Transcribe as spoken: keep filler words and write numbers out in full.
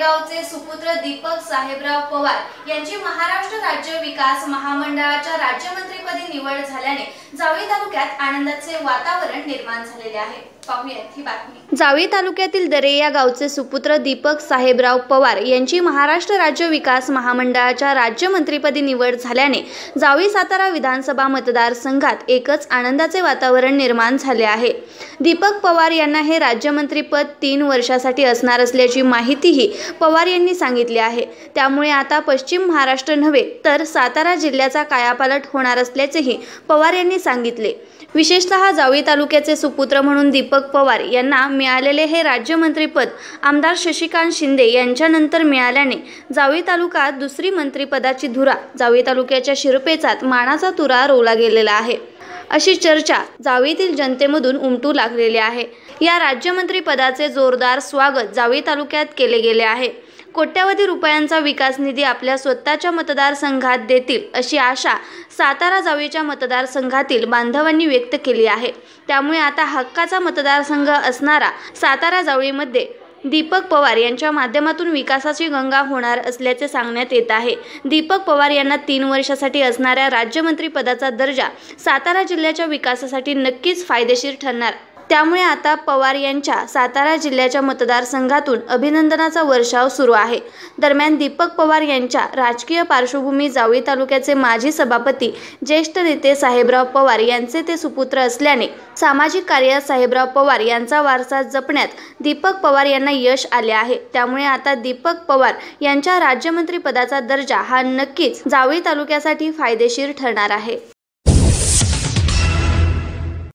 गावचे सुपुत्र दीपक साहेबराव पवार यांची महाराष्ट्र राज्य विकास महामंडळाच्या राज्यमंत्रीपदी निवड झाल्याने जावळी तालुक्यात आनंदाचे वातावरण निर्माण झालेले आहे। पाहूयात ही बातमी। जावळी तालुक्यातील दरे या गावचे सुपुत्र दीपक साहेबराव पवार यांची महाराष्ट्र राज्य विकास महामंडळाच्या राज्यमंत्रीपदी निवड झाल्याने जावळी सातारा विधानसभा मतदारसंघात एकच आनंदाचे वातावरण निर्माण झाले आहे। दीपक पवार यांना हे राज्यमंत्रीपद तीन वर्षासाठी असणार असल्याची माहितीही पवार यांनी सांगितली आहे। त्यामुळे आता पश्चिम महाराष्ट्र नव्हे तर सातारा जिल्ह्याचा कायापालट होणार असल्याचेही पवार यांनी सांगितले। विशेषतः जावळी तालुक्याचे सुपुत्र म्हणून दीपक पवार यांना मिळालेले हे राज्यमंत्रीपद आमदार शशिकांत शिंदे यांच्यानंतर मिळाल्याने जावळी तालुक्यात दुसरी मंत्रिपदाची धुरा जावळी तालुक्याच्या शिरपेचात मानाचा तुरा रोवला गेलेला आहे, अशी चर्चा जावळीतील जनतेमधून उमटू लागलेली आहे। या राज्यमंत्री पदाचे जोरदार स्वागत जावळी तालुक्यात केले गेले आहे। कोट्यावधी रुपयांचा विकास निधी आपल्या स्वतःच्या मतदारसंघात देतील अशी आशा सातारा जावळीच्या मतदारसंघातील बांधवांनी व्यक्त केली आहे। त्यामुळे आता हक्काचा मतदारसंघ असणारा सातारा जावळीमध्ये दीपक पवार यांच्या माध्यमातून विकासाची गंगा होणार असल्याचे सांगण्यात येत आहे। दीपक पवार यांना तीन वर्षासाठी असणाऱ्या राज्यमंत्री पदाचा दर्जा सातारा जिल्ह्याच्या विकासासाठी नक्कीच फायदेशीर ठरणार। त्यामुळे आता पवार यांच्या सातारा जिल्ह्याच्या मतदारसंघातून अभिनंदनाचा वर्षाव सुरू आहे। दरम्यान दीपक पवार यांच्या राजकीय पार्श्वभूमी जावळी तालुक्याचे माजी सभापती ज्येष्ठ नेते साहेबराव पवार यांचे ते सुपुत्र असल्याने सामाजिक कार्यात साहेबराव पवार यांचा वारसा जपण्यात दीपक पवार यांना यश आले आहे। त्यामुळे आता दीपक पवार यांच्या राज्यमंत्री पदाचा दर्जा हा नक्कीच जावळी तालुक्यासाठी फायदेशीर ठरणार आहे।